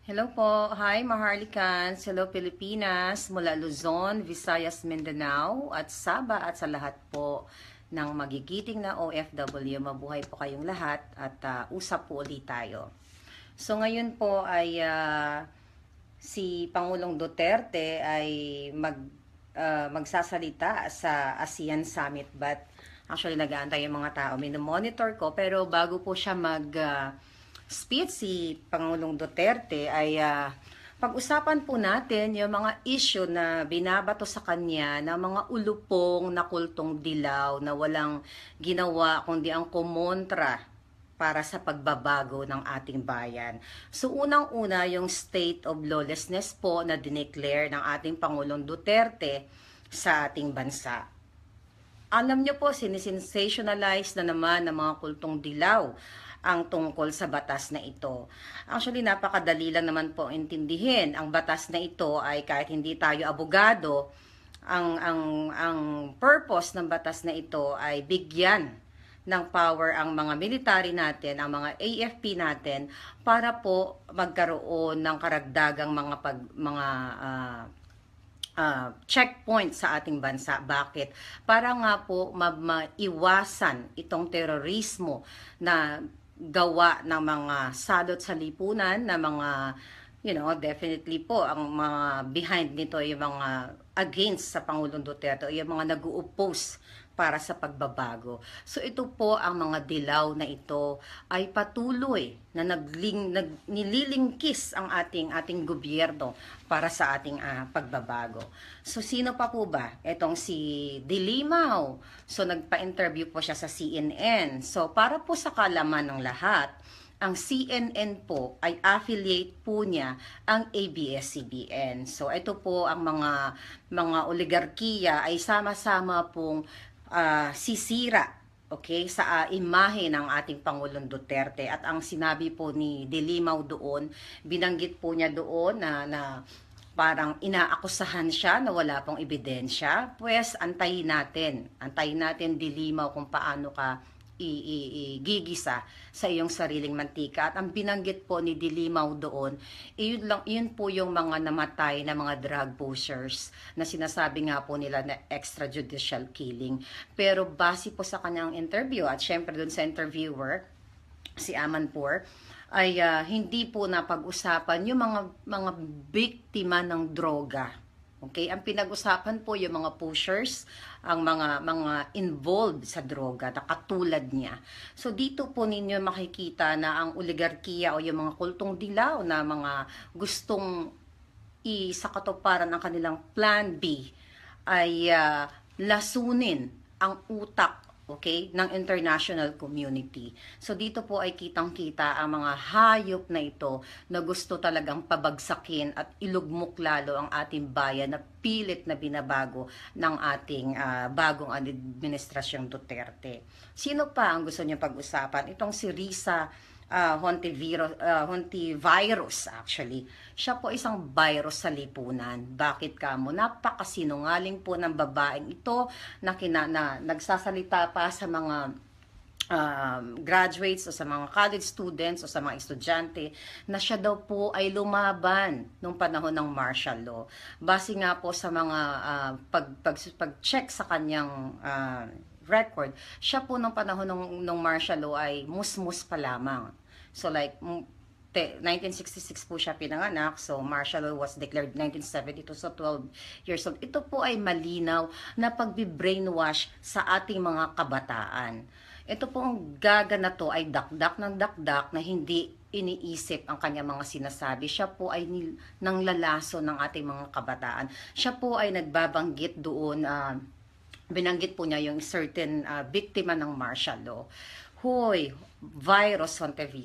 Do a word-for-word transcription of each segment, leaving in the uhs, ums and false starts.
Hello po. Hi, Maharlikans. Hello, Pilipinas. Mula Luzon, Visayas, Mindanao, at Sabah at sa lahat po ng magigiting na O F W. Mabuhay po kayong lahat at uh, usap po ulit tayo. So ngayon po ay uh, si Pangulong Duterte ay mag, uh, magsasalita sa ASEAN Summit, but actually nag-aantay yung mga tao. Minomonitor ko, pero bago po siya mag... Uh, speech si Pangulong Duterte ay uh, pag-usapan po natin yung mga issue na binabato sa kanya ng mga ulupong na kultong dilaw na walang ginawa kundi ang kumontra para sa pagbabago ng ating bayan. So unang-una yung state of lawlessness po na dineclare ng ating Pangulong Duterte sa ating bansa. Alam niyo po, sinisensationalize na naman ng mga kultong dilaw ang tungkol sa batas na ito. Actually, napakadali lang naman po intindihin. Ang batas na ito ay kahit hindi tayo abogado, ang, ang, ang purpose ng batas na ito ay bigyan ng power ang mga military natin, ang mga A F P natin, para po magkaroon ng karagdagang mga, pag, mga uh, Uh, checkpoint sa ating bansa. Bakit? Para nga po ma maiwasan itong terorismo na gawa ng mga salot sa lipunan, na mga, you know, definitely po, ang mga behind nito, yung mga against sa Pangulong Duterte, yung mga nag-oppose para sa pagbabago. So ito po, ang mga dilaw na ito ay patuloy na nagling, nag, nililingkis ang ating ating gobyerno para sa ating uh, pagbabago. So sino pa po ba? Etong si Dilimaw. So nagpa-interview po siya sa C N N. So para po sa kalaman ng lahat, ang C N N po ay affiliate po niya ang A B S C B N. So ito po ang mga mga oligarkiya ay sama-sama pong uh, sisira, okay, sa uh, imahe ng ating Pangulong Duterte. At ang sinabi po ni Dilimaw doon, binanggit po niya doon na, na parang inaakusahan siya na wala pong ebidensya. Pues antayin natin, antayin natin Dilimaw kung paano ka igigisa sa iyong sariling mantika. At ang binanggit po ni Dilimaw doon, iyon lang, yun po yung mga namatay na mga drug pushers na sinasabi nga po nila na extrajudicial killing. Pero base po sa kanyang interview, at syempre doon sa interviewer, si Amanpour, ay uh, hindi po napag-usapan yung mga mga biktima ng droga. Okay, ang pinag-usapan po yung mga pushers, ang mga mga involved sa droga na katulad niya. So dito po ninyo makikita na ang oligarkiya o yung mga kultong dilaw na mga gustong isakatuparan ang kanilang plan B ay uh, lasunin ang utak, okay, ng international community. So dito po ay kitang-kita ang mga hayop na ito na gusto talagang pabagsakin at ilugmok lalo ang ating bayan na pilit na binabago ng ating uh, bagong administrasyong Duterte. Sino pa ang gusto niyo pag-usapan? Itong si Risa uh, Hontivirus, uh, Hontivirus actually. Siya po isang virus sa lipunan. Bakit ka mo? Napakasinungaling po ng babaeng ito na, kina, na nagsasalita pa sa mga um, graduates o sa mga college students o sa mga estudyante na siya daw po ay lumaban nung panahon ng martial law. Base nga po sa mga uh, pag, pag, pag-check sa kanyang uh, record, siya po nung panahon ng, ng martial law ay musmus pa lamang. So like nineteen sixty-six po siya pinanganak, so martial law was declared nineteen seventy-two, so twelve years old. Ito po ay malinaw na pagbi-brainwash sa ating mga kabataan. Ito po ang gaga na to ay dakdak ng dakdak na hindi iniisip ang kanya mga sinasabi. Siya po ay nil, nang lalaso ng ating mga kabataan. Siya po ay nagbabanggit doon, uh, binanggit po niya yung certain uh, biktima ng martial law. Hoy, virus,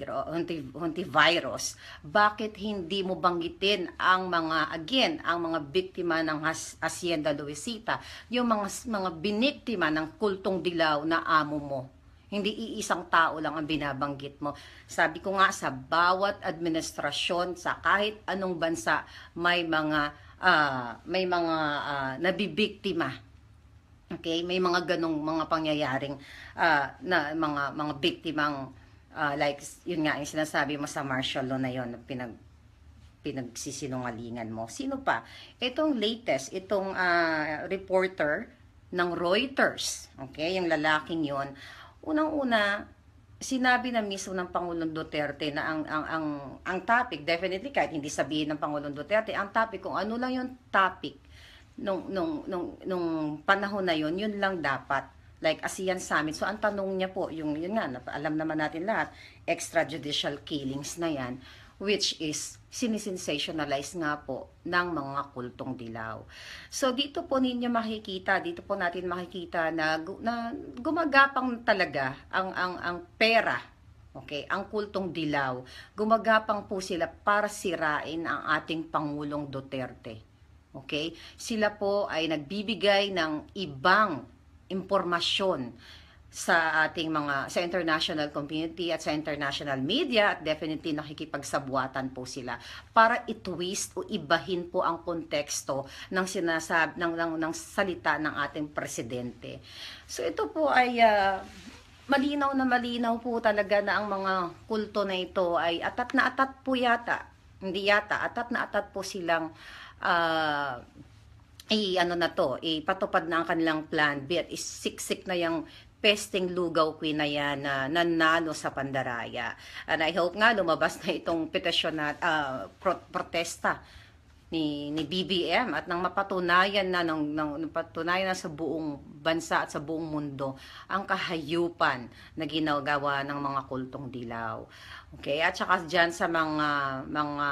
Hontivirus, bakit hindi mo banggitin ang mga, again, ang mga biktima ng Hacienda Luisita, yung mga, mga biniktima ng kultong dilaw na amo mo? Hindi iisang tao lang ang binabanggit mo. Sabi ko nga, sa bawat administrasyon, sa kahit anong bansa, may mga, uh, may mga uh, nabibiktima. Okay, may mga ganong mga pangyayaring uh, na mga mga biktimang uh, like yun nga yung sinasabi mo sa martial law na yon, pinag pinagsisinungalingan mo. Sino pa? Itong latest, itong uh, reporter ng Reuters, okay, yung lalaking yon, unang-una, sinabi na mismo ng Pangulong Duterte na ang ang ang ang topic, definitely kahit hindi sabihin ng Pangulong Duterte, ang topic kung ano lang yung topic nung nung nung nung panahon na yun, yun lang dapat. Like ASEAN Summit. So ang tanong niya po, yung yun nga, alam naman natin lahat, extrajudicial killings na yan, which is sinisensationalize nga po ng mga kultong dilaw. So dito po ninyo makikita, dito po natin makikita na, na gumagapang talaga ang ang ang pera, okay, ang kultong dilaw. Gumagapang po sila para sirain ang ating Pangulong Duterte. Okay? Sila po ay nagbibigay ng ibang impormasyon sa ating mga, sa international community at sa international media, at definitely nakikipagsabuatan po sila para i-twist o ibahin po ang konteksto ng sinasab ng, ng, ng salita ng ating presidente. So ito po ay uh, malinaw na malinaw po talaga na ang mga kulto na ito ay atat na atat po yata, hindi yata, atat na atat po silang uh, i ano na to, ipatupad na ang kanilang plan B at isiksik na yung pesting lugaw queen na yan na nanalo sa Pandaraya. And I hope nga lumabas na itong petisyon na uh, pro protesta ni ni B B M at nang mapatunayan na ng, ng mapatunayan na sa buong bansa at sa buong mundo ang kahayupan na ginagawa ng mga kultong dilaw. Okay, at saka diyan sa mga mga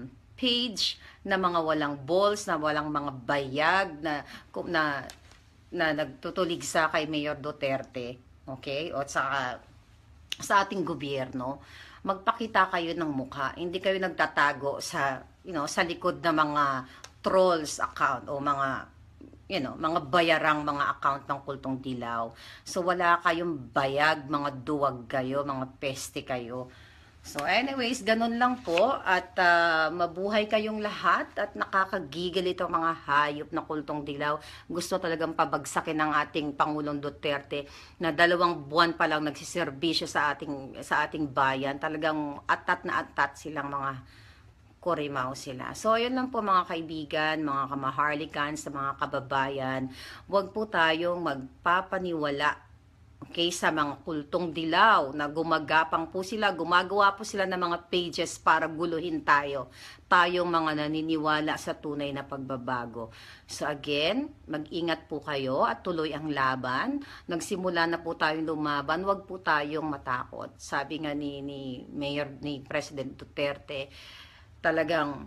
page na mga walang balls, na walang mga bayag na na na nagtutulig sa kay Mayor Duterte, okay? O sa sa ating gobyerno, magpakita kayo ng mukha. Hindi kayo nagtatago sa, you know, sa likod ng mga trolls account o mga, you know, mga bayarang mga account ng kultong dilaw. So wala kayong bayag, mga duwag kayo, mga peste kayo. So anyways, ganun lang po at uh, mabuhay kayong lahat at nakakagigil itong mga hayop na kultong dilaw. Gusto talagang pabagsakin ng ating Pangulong Duterte na dalawang buwan pa lang nagsiservisyo sa ating sa ating bayan. Talagang atat na atat silang mga Kurimaw sila. So, yun lang po mga kaibigan, mga kamaharlikans, mga kababayan. Huwag po tayong magpapaniwala, okay, sa mga kultong dilaw na gumagapang po sila, gumagawa po sila ng mga pages para guluhin tayo. Tayong mga naniniwala sa tunay na pagbabago. So again, mag-ingat po kayo at tuloy ang laban. Nagsimula na po tayong lumaban, huwag po tayong matakot. Sabi nga ni, ni Mayor, ni President Duterte, talagang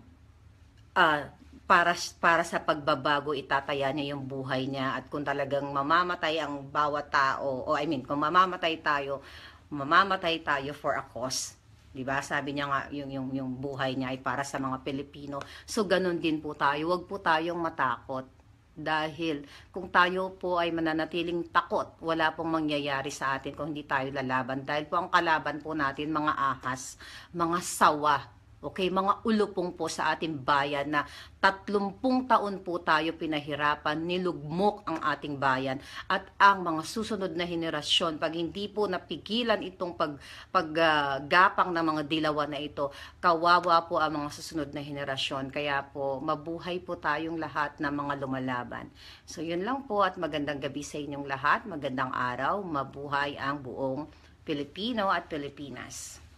uh, para para sa pagbabago itataya niya yung buhay niya, at kung talagang mamamatay ang bawat tao, o I mean kung mamamatay tayo, mamamatay tayo for a cause, 'di ba? Sabi niya nga yung yung yung buhay niya ay para sa mga Pilipino. So ganun din po tayo, wag po tayong matakot. Dahil kung tayo po ay mananatiling takot, wala pong mangyayari sa atin kung hindi tayo lalaban. Dahil po ang kalaban po natin mga ahas, mga sawa, okay, mga ulupong po sa ating bayan na tatlumpung taon po tayo pinahirapan, nilugmok ang ating bayan at ang mga susunod na henerasyon. Pag hindi po napigilan itong pag, paggapang uh, ng mga dilawan na ito, kawawa po ang mga susunod na henerasyon. Kaya po, mabuhay po tayong lahat na mga lumalaban. So yun lang po at magandang gabi sa inyong lahat, magandang araw, mabuhay ang buong Pilipino at Pilipinas.